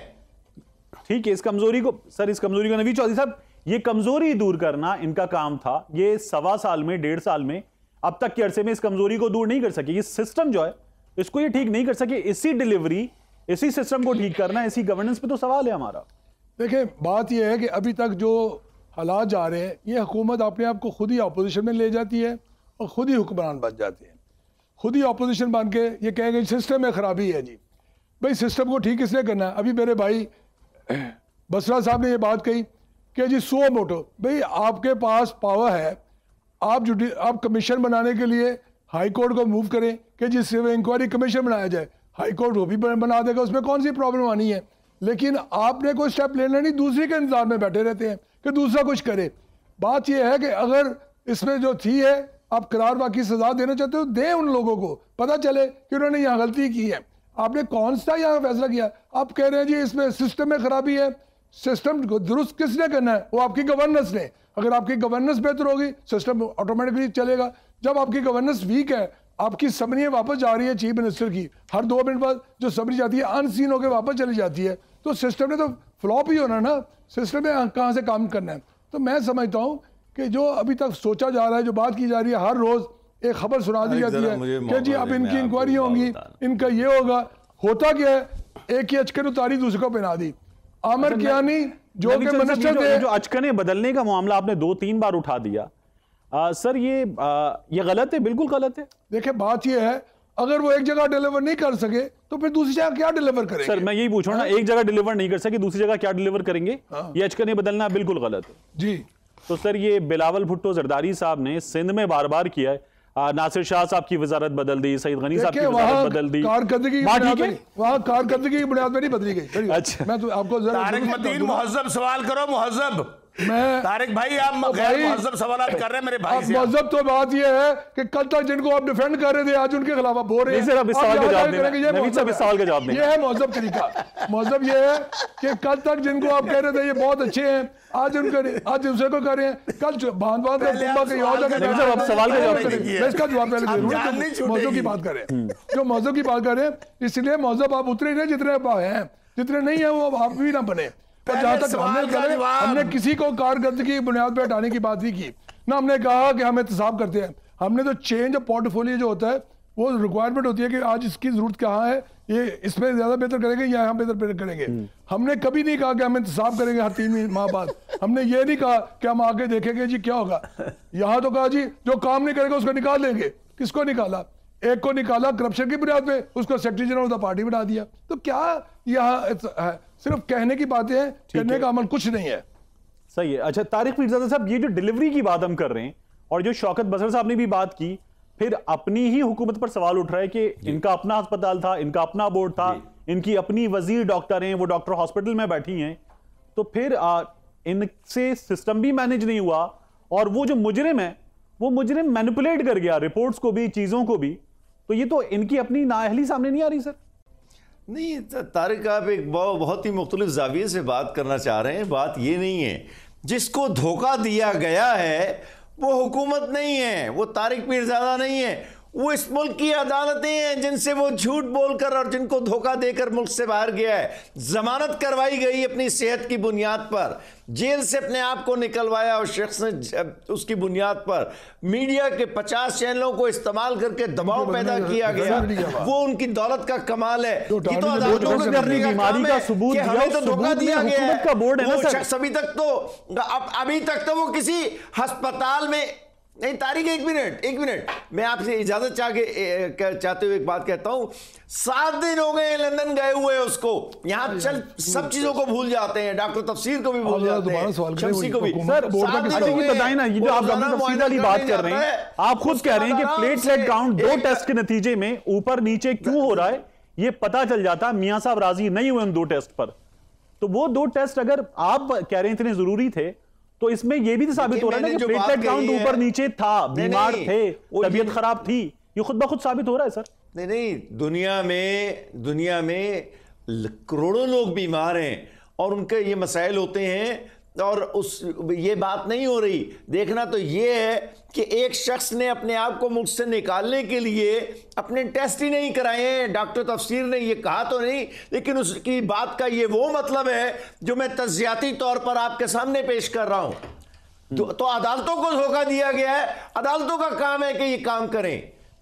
ठीक है, इस कमजोरी को सर इस कमजोरी को नवीद चौधरी साहब, ये कमजोरी दूर करना इनका काम था। ये सवा साल में, डेढ़ साल में, अब तक के अरसे में इस कमजोरी को दूर नहीं कर सके। ये सिस्टम जो है इसको ये ठीक नहीं कर सके। इसी डिलीवरी, इसी सिस्टम को ठीक करना, इसी गवर्नेंस पे तो सवाल है हमारा। देखिए, बात यह है कि अभी तक जो हालात जा रहे हैं, ये हुकूमत अपने आप को खुद ही अपोजिशन में ले जाती है और खुद ही हुक्मरान बन जाती है। खुद ही अपोजिशन बन के ये कहेंगे सिस्टम में खराबी है जी। भाई, सिस्टम को ठीक किसने करना है? अभी मेरे भाई बसरा साहब ने ये बात कही कि जी सो मोटो, भाई आपके पास पावर है, आप जुडी आप कमीशन बनाने के लिए हाई कोर्ट को मूव करें कि जिससे इंक्वायरी कमीशन बनाया जाए, हाई कोर्ट वो भी बना देगा, उसमें कौन सी प्रॉब्लम आनी है। लेकिन आपने कोई स्टेप लेना नहीं, दूसरे के इंतजार में बैठे रहते हैं कि दूसरा कुछ करे। बात यह है कि अगर इसमें जो थी है, आप करार वाकई सजा देना चाहते हो, दें उन लोगों को, पता चले कि उन्होंने यहाँ गलती की है। आपने कौन सा यहाँ फैसला किया? आप कह रहे हैं जी इसमें सिस्टम में खराबी है। सिस्टम को दुरुस्त किसने करना है? वो आपकी गवर्नेंस ने। अगर आपकी गवर्नेंस बेहतर होगी, सिस्टम ऑटोमेटिकली चलेगा। जब आपकी गवर्नेंस वीक है, आपकी समरी वापस जा रही है चीफ मिनिस्टर की, हर दो मिनट बाद जो समरी जाती है अनसीन होकर वापस चली जाती है, तो सिस्टम ने तो फ्लॉप ही होना ना। सिस्टम में कहाँ से काम करना है? तो मैं समझता हूँ कि जो अभी तक सोचा जा रहा है, जो बात की जा रही है, हर रोज एक खबर सुना दी जाती है कि जी अब इनकी इंक्वायरी होंगी, इनका ये होगा। होता क्या है, एक ही अचकन उतारी दूसरे को पहना दी। आमिर कियानी जो कि मिनिस्टर थे, जो अचकने बदलने का मामला आपने दो तीन बार उठा दिया, आ, सर ये आ, ये गलत है, बिल्कुल गलत है। देखिए, बात ये है, अगर वो एक जगह डिलीवर नहीं कर सके तो फिर दूसरी जगह क्या डिलीवर करेंगे? सर मैं यही पूछ रहा हूँ ना, एक जगह डिलीवर नहीं कर सके दूसरी जगह क्या डिलीवर करेंगे? हाँ। ये अचकने बदलना बिल्कुल गलत है जी। तो सर ये बिलावल भुट्टो जरदारी साहब ने सिंध में बार बार किया है। नासिर शाह साहब की वजारत बदल दी, सईद गनी साहब की वजारत बदल दी, कारकर्दगी वहाँ कारकर्दगी की बुनियाद पर नहीं बदली गई। अच्छा, मैं तो आपको तारिक मतीन मुहज्जब सवाल करो, मुहज्जब। मैं तारिक भाई आप गैर मुहज्जब सवाल कर रहे हैं मेरे भाई से। मुहज्जब तो बात ये है कि कल तक जिनको आप डिफेंड कर रहे थे आज उनके खिलाफ आप बोल रहे हैं। सर, अब इस सवाल का जवाब देना, नवीद साहब इस सवाल का जवाब देना। ये है मुहज्जब तरीका। मुहज्जब ये है कि कल तक जिनको आप कह रहे थे ये बहुत अच्छे हैं, आज उनको आज दूसरे को कर रहे हैं, कल बांध बांध कर कुंभा कहीं और जगह। अब सवाल का जवाब मैं इसका जवाब पहले जरूर मौजूद की बात करें, जो मौजूद की बात करें, इसलिए मौजूद आप उतरे नहीं जितने हैं, जितने नहीं है वो आप भी ना बने। पर जहाँ तक हमने हमने किसी को कारकर्दगी की बुनियाद पर हटाने की बात नहीं की ना, हमने कहा कि हम एहतसाब करते हैं। हमने तो चेंज ऑफ पोर्टफोलियो जो होता है वो रिक्वायरमेंट होती है कि आज इसकी जरूरत कहाँ है, ये इसमें ज्यादा बेहतर करेंगे या यहाँ बेहतर करेंगे। हमने कभी नहीं कहा कि हम इंतजाम करेंगे हर तीन माह बाद। हमने ये नहीं कहा कि हम आके देखेंगे जी क्या होगा। यहाँ तो कहा जी जो काम नहीं करेगा उसको निकाल देंगे। किसको निकाला? एक को निकाला करप्शन की बुनियाद पे, उसको secretary general of the party बना दिया। तो क्या यहाँ सिर्फ कहने की बातें हैं, करने का अमल कुछ नहीं है। सही है। अच्छा तारिक पिरज़ादा साहब, ये जो डिलीवरी की बात हम कर रहे हैं और जो शौकत बसर साहब ने भी बात की, फिर अपनी ही हुकूमत पर सवाल उठ रहा है कि इनका अपना अस्पताल था, इनका अपना बोर्ड था, इनकी अपनी वजीर डॉक्टर हैं, वो डॉक्टर हॉस्पिटल में बैठी हैं, तो फिर आ, इनसे सिस्टम भी मैनेज नहीं हुआ और वो जो मुजरिम है वो मुजरिम मैनिपुलेट कर गया रिपोर्ट्स को भी, चीजों को भी। तो ये तो इनकी अपनी नाअहली सामने नहीं आ रही सर। नहीं तारिक, आप एक बहुत ही मुख्तलिफ जाविये से बात करना चाह रहे हैं। बात ये नहीं है, जिसको धोखा दिया गया है वो हुकूमत नहीं है, वो तारिक पिरज़ादा नहीं है, वो इस मुल्क की अदालतें हैं जिनसे वो झूठ बोलकर और जिनको धोखा देकर मुल्क से बाहर गया है। जमानत करवाई गई अपनी सेहत की बुनियाद पर, जेल से अपने आप को निकलवाया और शख्स ने उसकी बुनियाद पर मीडिया के पचास चैनलों को इस्तेमाल करके दबाव पैदा किया गया। वो उनकी दौलत का कमाल है। ये तो अदालतों को अपनी बीमारी का सबूत दिया, हमें तो धोखा दिया गया है। वो शख्स अभी तक तो अभी तक तो वो किसी अस्पताल में नहीं। तारिक एक मिनट एक मिनट मैं आपसे इजाजत चाह के चाहते हुए एक बात कहता हूं। सात दिन हो गए लंदन गए हुए उसको, यहां चल सब चीजों को भूल जाते हैं, डॉक्टर तफसीर को भी भूल जाते हैं, शमसी को भी। सर बताइए ना, ये जो आप डॉक्टर तफसीर वाली बात कर रहे हैं, आप खुद कह रहे हैं कि प्लेटलेट काउंट दो टेस्ट के नतीजे में ऊपर नीचे क्यों हो रहा है ये पता चल जाता। मियां साहब राजी नहीं हुए उन दो टेस्ट पर, तो वो दो टेस्ट अगर आप कह रहे हैं इतने जरूरी थे तो इसमें यह भी तो साबित हो रहा है ना कि प्लेटलेट काउंट ऊपर नीचे था, बीमार थे, तबीयत खराब थी, ये खुद ब खुद साबित हो रहा है सर। नहीं नहीं, दुनिया में दुनिया में करोड़ों लोग बीमार हैं और उनके ये मसाइल होते हैं और उस ये बात नहीं हो रही। देखना तो ये है कि एक शख्स ने अपने आप को मुल्क से निकालने के लिए अपने टेस्ट ही नहीं कराए हैं। डॉक्टर तफसीर ने ये कहा तो नहीं, लेकिन उसकी बात का ये वो मतलब है जो मैं तज्जियाती तौर पर आपके सामने पेश कर रहा हूं। तो, तो अदालतों को धोखा दिया गया है। अदालतों का काम है कि ये काम करें।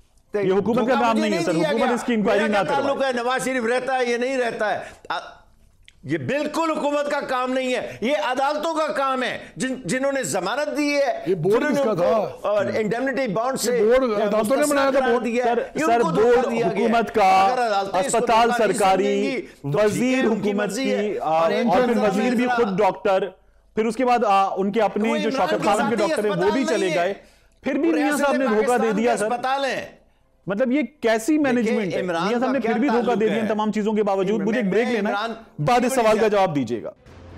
ये हुकूमत का काम नहीं है सर, हुकूमत इसकी इंक्वायरी ना करवाए। नवाज शरीफ रहता है, ये नहीं रहता है, ये बिल्कुल हुकूमत का काम नहीं है, ये अदालतों का काम है जिन जिन्होंने जमानत दी है। ये बोर्ड किसका था? और इंडेमनिटी बॉन्ड से बोर्ड अदालतों ने बनाया था। बोर्ड सर, सर बोर्ड हुकूमत का, अस्पताल सरकारी, वजीर हुकूमत की और फिर वजीर भी खुद डॉक्टर, फिर उसके बाद उनके अपने जो शौकत खान के डॉक्टर है वो भी चले गए, फिर भी मियां साहब ने धोखा दे दिया सर। अस्पताल है, मतलब ये कैसी मैनेजमेंट है? मियां साहब ने फिर भी धोखा दे दिया इन तमाम चीजों के बावजूद। मुझे एक ब्रेक लेना है, बाद इस सवाल का जवाब दीजिएगा।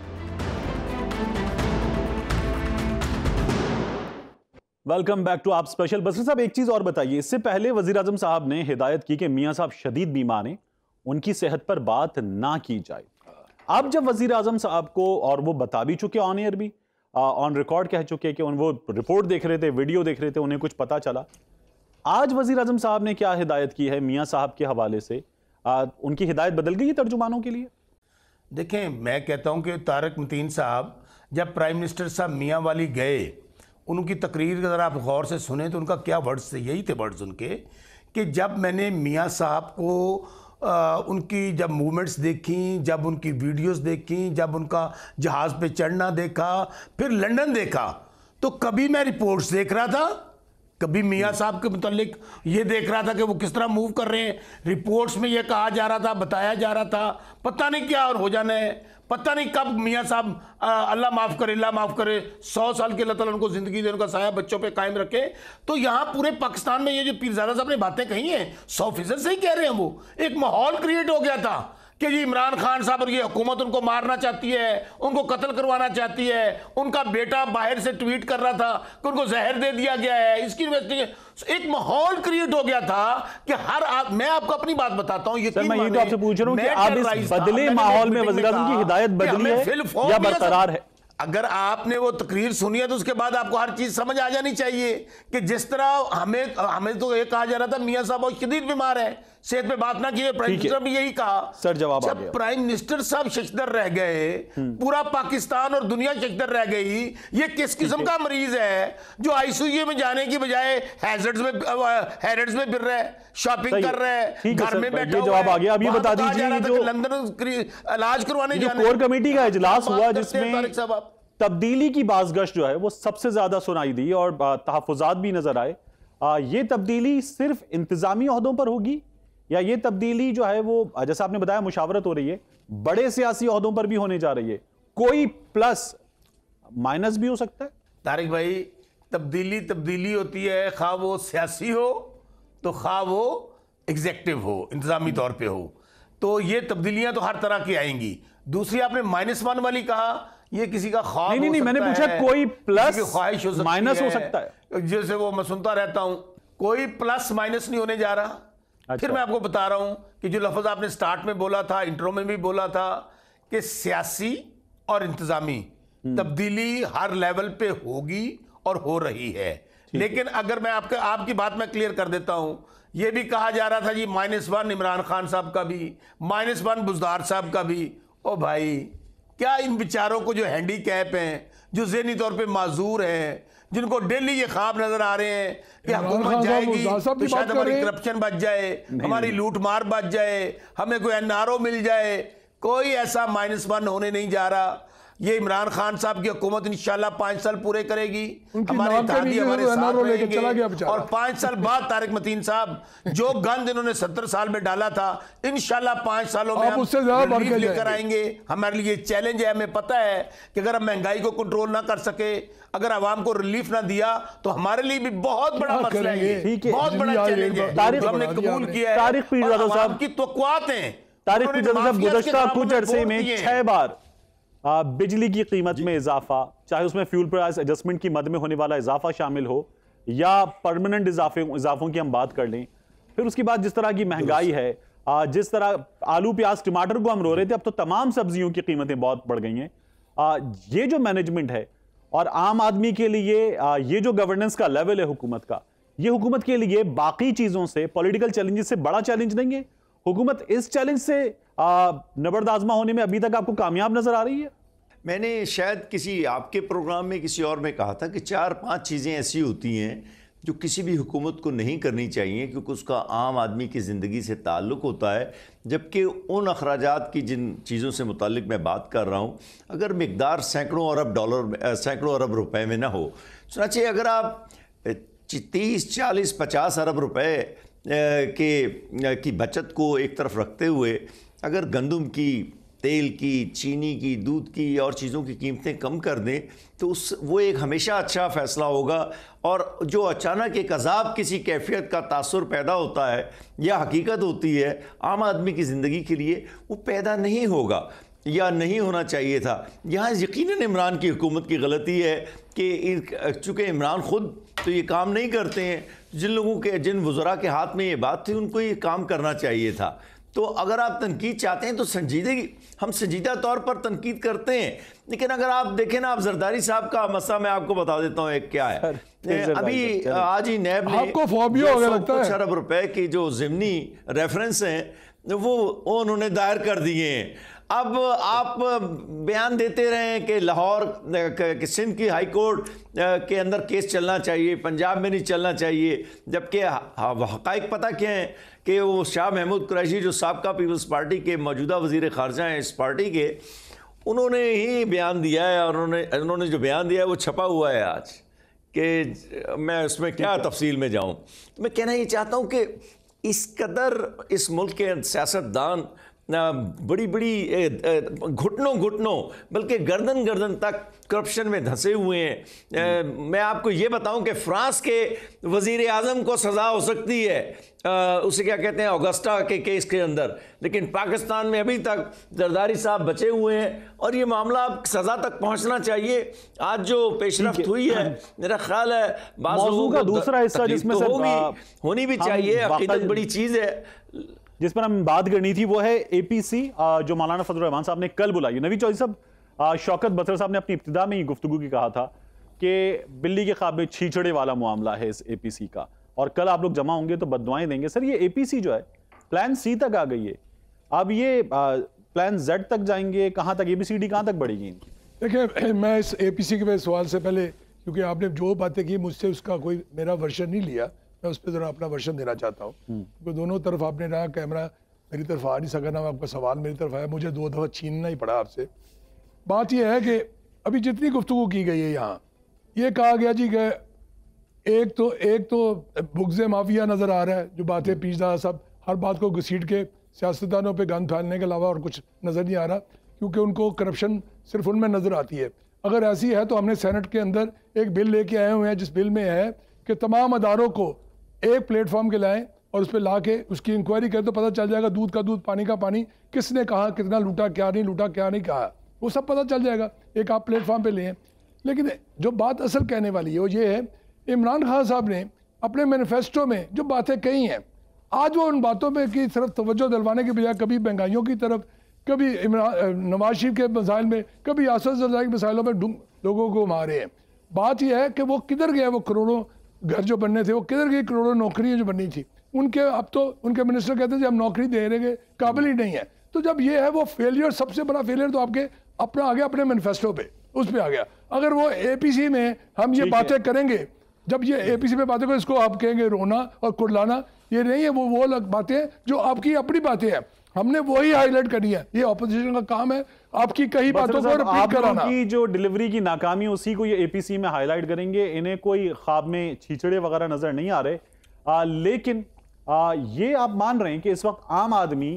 Welcome back to Aap special. Basar साहब एक चीज और बताइए, इससे पहले वजीर आजम साहब ने हिदायत की कि मियां साहब शदीद बीमार हैं, उनकी सेहत पर बात ना की जाए। अब जब वजीर आजम साहब को, और वो बता भी चुके ऑन एयर भी, ऑन रिकॉर्ड कह चुके कि वो रिपोर्ट देख रहे थे, वीडियो देख रहे थे, उन्हें कुछ पता चला, आज वजीर आजम साहब ने क्या हिदायत की है मियां साहब के हवाले से? आ, उनकी हिदायत बदल गई है तर्जुमानों के लिए? देखें, मैं कहता हूं कि तारिक मतीन साहब जब प्राइम मिनिस्टर साहब मियां वाली गए, उनकी तकरीर अगर आप गौर से सुने तो उनका क्या वर्ड्स थे, यही थे वर्ड्स उनके कि जब मैंने मियां साहब को आ, उनकी जब मूवमेंट्स देखी, जब उनकी वीडियोस देखी, जब उनका जहाज़ पे चढ़ना देखा, फिर लंदन देखा, तो कभी मैं रिपोर्ट्स देख रहा था, कभी मियां साहब के मुतालिक ये देख रहा था कि वो किस तरह मूव कर रहे हैं। रिपोर्ट्स में ये कहा जा रहा था, बताया जा रहा था, पता नहीं क्या और हो जाना है, पता नहीं कब मियाँ साहब अल्लाह माफ़ करे, अल्लाह माफ़ करे, सौ साल के अल्लाह ताला उनको ज़िंदगी दे, उनका साया बच्चों पे कायम रखे। तो यहाँ पूरे पाकिस्तान में ये जो पीरजादा साहब ने बातें कही हैं सौ फीसद सही कह रहे हैं। वो एक माहौल क्रिएट हो गया था कि जी इमरान खान साहब और ये हुकूमत उनको मारना चाहती है, उनको कत्ल करवाना चाहती है। उनका बेटा बाहर से ट्वीट कर रहा था कि उनको जहर दे दिया गया है, इसकी इन्वेस्टिगेशन। एक माहौल क्रिएट हो गया था कि हर आ, मैं आपको अपनी बात बताता हूँ, सर मैं ये तो आपसे पूछ रहा हूँ कि आप इस बदले माहौल में वज़ीर आज़म की हिदायत बदली है या बरकरार है? अगर आपने वो तकरीर सुनी है तो उसके बाद आपको हर चीज समझ आ जानी चाहिए कि जिस तरह हमें हमें तो ये कहा जा रहा था मियां साहब बहुत शदीद बीमार है, सेहत पे बात ना की। प्राइम मिनिस्टर भी यही कहा। सर जवाब आ गया। जब प्राइम मिनिस्टर साहब शशदर रह गए, पूरा पाकिस्तान और दुनिया शशदर रह गई। ये किस किस्म का मरीज है जो आईसीयू में जाने की बजाय हैजर्ड्स में हैजर्ड्स में फिर रहा है, शॉपिंग कर रहा है, घर में बैठा हुआ है। जवाब आ गया। अब ये बता दीजिए जो लंदन इलाज करवाने जाने कोर कमेटी का इजलास हुआ जिसमें तब्दीली की बाज़गश्त जो है वो सबसे ज्यादा सुनाई दी और तहफ़्फ़ुज़ात भी नजर आए। आ, ये तब्दीली सिर्फ इंतजामी ओहदों पर होगी या ये तब्दीली जो है वो जैसा आपने बताया मुशावरत हो रही है, बड़े सियासी ओहदों पर भी होने जा रही है? कोई प्लस माइनस भी हो सकता है? तारिक भाई, तब्दीली तब्दीली होती है, खा वो सियासी हो तो खा वो एग्जेक्टिव हो, इंतजामी तौर पे हो। तो ये तब्दीलियां तो हर तरह की आएंगी। दूसरी आपने माइनस वन वाली कहा, ये किसी का ख्वाब नहीं, हो नहीं, सकता मैंने पूछा है, कोई प्लस ख्वाहिश हो सकती माइनस है, हो सकता है। जैसे वो मैं सुनता रहता हूं, कोई प्लस माइनस नहीं होने जा रहा। अच्छा। फिर मैं आपको बता रहा हूं कि जो लफ्ज आपने स्टार्ट में बोला था, इंट्रो में भी बोला था कि सियासी और इंतजामी तब्दीली हर लेवल पे होगी और हो रही है। लेकिन अगर मैं आपके आपकी बात में क्लियर कर देता हूं, यह भी कहा जा रहा था जी माइनस वन इमरान खान साहब का भी, माइनस वन बुज़दार साहब का भी। ओ भाई, क्या इन बेचारों को जो हैंडीकैप हैं, जो ज़हनी तौर पे माजूर हैं, जिनको डेली ये ख्वाब नजर आ रहे हैं कि हुकूमत जाएगी तो शायद हमारी करप्शन बच जाए, हमारी लूट मार बच जाए, हमें कोई एनआरओ मिल जाए, कोई ऐसा माइनस वन होने नहीं जा रहा। ये इमरान खान साहब की हुकूमत इंशाल्लाह पांच साल पूरे करेगी, हमारे दादी हमारे साथ रहेंगे, और पांच साल बाद तारिक मतीन साहब जो गंद इन्होंने सत्तर साल में डाला था, इंशाल्लाह पांच सालों में हम रिलीफ लेकर आएंगे। हमारे लिए चैलेंज है, हमें पता है कि अगर हम महंगाई को कंट्रोल ना कर सके, अगर आवाम को रिलीफ ना दिया, तो हमारे लिए भी बहुत बड़ा मसला है, बहुत बड़ा चैलेंज है। हमने कबूल किया है, आवाम की तवक्कुआत हैं। तारिक पीरजादा साहब गुज़श्ता कुछ अरसे में छह बार आ, बिजली की कीमत में इजाफा, चाहे उसमें फ्यूल प्राइस एडजस्टमेंट की मद में होने वाला इजाफा शामिल हो या परमानेंट इजाफे इजाफों की हम बात कर लें, फिर उसके बाद जिस तरह की महंगाई है, आ, जिस तरह आलू प्याज टमाटर को हम रो रहे थे, अब तो तमाम सब्जियों की कीमतें बहुत बढ़ गई हैं। आ, ये जो मैनेजमेंट है और आम आदमी के लिए आ, ये जो गवर्नेंस का लेवल है हुकूमत का, ये हुकूमत के लिए बाकी चीजों से, पॉलिटिकल चैलेंजेस से बड़ा चैलेंज नहीं है? हुकूमत इस चैलेंज से नबर्द आजमा होने में अभी तक आपको कामयाब नजर आ रही है? मैंने शायद किसी आपके प्रोग्राम में किसी और में कहा था कि चार पांच चीज़ें ऐसी होती हैं जो किसी भी हुकूमत को नहीं करनी चाहिए, क्योंकि उसका आम आदमी की ज़िंदगी से ताल्लुक़ होता है, जबकि उन अखराजात की जिन चीज़ों से मुतालिक मैं बात कर रहा हूँ, अगर मिकदार सैकड़ों अरब डॉलर सैकड़ों अरब रुपए में ना हो, सुनाचिए अगर आप तीस चालीस पचास अरब रुपए के की बचत को एक तरफ रखते हुए अगर गंदम की, तेल की, चीनी की, दूध की और चीज़ों की कीमतें कम कर दें, तो उस वो एक हमेशा अच्छा फ़ैसला होगा। और जो अचानक एक अजाब किसी कैफियत का तासुर पैदा होता है या हकीकत होती है आम आदमी की ज़िंदगी के लिए, वो पैदा नहीं होगा या नहीं होना चाहिए था। यहाँ यकीनन इमरान की हुकूमत की गलती है कि चूँकि इमरान ख़ुद तो ये काम नहीं करते हैं, जिन लोगों के जिन वज़रा के हाथ में ये बात थी उनको ये काम करना चाहिए था। तो अगर आप तनकीद चाहते हैं तो संजीदगी, हम संजीदा तौर पर तनकीद करते हैं, लेकिन अगर आप देखें ना, आप जरदारी साहब का मसला मैं आपको बता देता हूँ एक क्या है। अभी आज ही नैब ने आपको फोबिया हो गया लगता है, कुछ अरब रुपए की जो ज़िमनी रेफरेंस हैं वो उन्होंने दायर कर दिए हैं। अब आप बयान देते रहे कि लाहौर सिंध की हाई कोर्ट के अंदर केस चलना चाहिए, पंजाब में नहीं चलना चाहिए, जबकि हक़ाइक़ पता क्या है कि वो शाह महमूद कुरैशी जो साबका पीपल्स पार्टी के मौजूदा वज़ीर ख़ारजा हैं इस पार्टी के, उन्होंने ही बयान दिया है और उन्होंने उन्होंने जो बयान दिया है वो छपा हुआ है आज, कि मैं उसमें क्या तफसील में जाऊँ। मैं कहना ये चाहता हूँ कि इस कदर इस मुल्क के सियासतदान बड़ी बड़ी घुटनों घुटनों बल्कि गर्दन गर्दन तक करप्शन में धंसे हुए हैं। मैं आपको ये बताऊं कि फ्रांस के वजीर आज़म को सज़ा हो सकती है, उसे क्या कहते हैं, ऑगस्टा के केस के अंदर, लेकिन पाकिस्तान में अभी तक जरदारी साहब बचे हुए हैं और ये मामला अब सज़ा तक पहुंचना चाहिए। आज जो पेशरफ्त हुई है मेरा ख्याल है बाज़ लोगों को दूसरा हिस्सा जिसमें तो होगी होनी भी चाहिए, अकीदत बड़ी चीज़ है जिस पर हम बात करनी थी वो है एपीसी जो मौलाना फजल रहमान साहब ने कल बुलाई। नवीद चौधरी साहब, शौकत बसरा साहब ने अपनी इब्तिदा में ही गुफ्तगू की कहा था कि बिल्ली के ख्वाब में छीछड़े वाला मामला है इस एपीसी का, और कल आप लोग जमा होंगे तो बददुआएं देंगे। सर, ये एपीसी जो है प्लान सी तक आ गई है, अब ये प्लान जेड तक जाएंगे, कहां तक एबीसीडी कहां तक बढ़ेगी? देखिए, मैं इस एपीसी के सवाल से पहले, क्योंकि आपने जो बातें की मुझसे उसका कोई मेरा वर्जन नहीं लिया, मैं उस पर जरा अपना वर्जन देना चाहता हूँ। क्योंकि दोनों तरफ आपने रहा, कैमरा मेरी तरफ आ नहीं सका ना आपका सवाल मेरी तरफ आया, मुझे दो दफ़ा छीनना ही पड़ा आपसे। बात यह है कि अभी जितनी गुफ्तगू की गई है यहाँ, ये कहा गया जी कि एक तो एक तो बुग़्ज़े माफिया नज़र आ रहा है, जो बातें पिरज़ादा साहब हर बात को घसीट के सियासतदानों पे गंद फैलने के अलावा और कुछ नज़र नहीं आ रहा, क्योंकि उनको करप्शन सिर्फ उनमें नज़र आती है। अगर ऐसी है तो हमने सेनेट के अंदर एक बिल लेके आए हुए हैं, जिस बिल में है कि तमाम अदारों को एक प्लेटफॉर्म के लाएं और उस पर ला के उसकी इंक्वायरी करें तो पता चल जाएगा दूध का दूध पानी का पानी, किसने कहा, कितना लूटा, क्या नहीं लूटा, क्या नहीं कहा, वो सब पता चल जाएगा, एक आप प्लेटफॉर्म पे लें। लेकिन जो बात असल कहने वाली है वो ये है, इमरान खान साहब ने अपने मैनिफेस्टो में जो बातें कही हैं, आज वो उन बातों में की तरफ तवज्जो दिलवाने के बजाय कभी महंगाइयों की तरफ, कभी इमरान नवाज शरीफ के मसाइल में, कभी आसद जरदारी के मसाइलों में लोगों को मारे हैं। बात यह है कि वो किधर गया, वो करोड़ों घर जो बनने थे वो किधर गई, करोड़ों नौकरियां जो बननी थी उनके, अब तो उनके मिनिस्टर कहते हैं हम नौकरी दे रहे काबिल ही नहीं है। तो जब ये है वो फेलियर, सबसे बड़ा फेलियर तो आपके अपना आ गया, अपने मैनिफेस्टो पे उस पे आ गया। अगर वो एपीसी में हम ये बातें करेंगे, जब ये एपीसी में बातें करें, इसको आप कहेंगे रोना और कुड़लाना, ये नहीं है, वो वो अलग बातें जो आपकी अपनी बातें हैं, हमने वही हाईलाइट करी है। ये ऑपोजिशन का काम है आपकी कई बातों को रिपीट कराना। की जो डिलीवरी की नाकामी उसी को ये एपीसी में हाईलाइट करेंगे। इन्हें कोई ख्वाब में छीछड़े वगैरह नजर नहीं आ रहे, आ, लेकिन आ, ये आप मान रहे हैं कि इस वक्त आम आदमी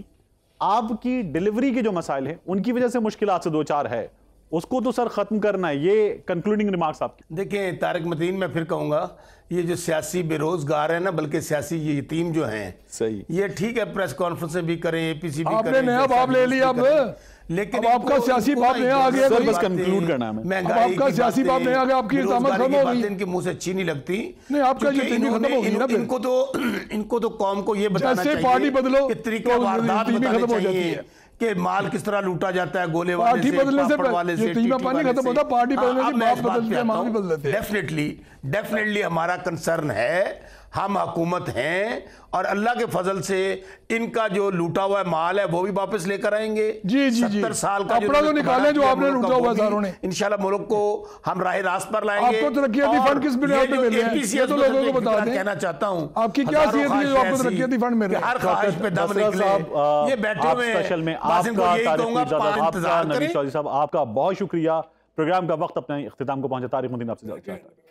आपकी डिलीवरी के जो मसाइल हैं उनकी वजह से मुश्किलात से दो चार है, उसको तो सर खत्म करना है। ये कंक्लूडिंग रिमार्क्स आपके। देखिए तारिक मतीन, मैं फिर कहूंगा ये जो सियासी बेरोजगार है ना, बल्कि सियासी ये यतीम जो हैं, सही, ये ठीक है प्रेस कॉन्फ्रेंस भी करें, एपीसी भी करें, नया बाप ले लिया अब, लेकिन आपका सियासी बाप नया आ गया, बस कंक्लूड करना है। महंगाई आपका सियासी बाप नया आ गया, आपकी इल्जामात खत्म हो गई, इनके मुंह से अच्छी नहीं लगती। नहीं, आपका ये खत्म हो गई ना, इनको तो इनको तो कौम को ये बताना चाहिए पार्टी बदलो कि तरीका वारदात बताना चाहिए कि माल किस तरह लूटा जाता है, गोले वाले से, पापड़ वाले से, पानी खत्म होता, पार्टी बदलने से बाप बदलते हैं, माल बदलते हैं। डेफिनेटली डेफिनेटली हमारा कंसर्न है, हम हुकूमत हैं और अल्लाह के फजल से इनका जो लूटा हुआ माल है वो भी वापस लेकर आएंगे। जी जी जी, सत्तर साल का अपना तो निकाले जो आपने लूटा हुआ सारों ने, इंशाल्लाह मुल्क को हम राह रास्त पर लाएंगे। आपको तरक्कियाती फंड किस बुनियाद पे मिल रहे हैं ये तो लोगों को बता दें। कहना चाहता हूं आपकी क्या हैसियत है जो आपको तरक्कियाती फंड मिल रहे हैं, हर ख्वाहिश पे दम निकले। ये बैठे हुए स्पेशल में आपका तारिक साहब आपका बहुत शुक्रिया। प्रोग्राम का वक्त अपने इख्तिताम को पहुंचा। तारिक मतीन आपसे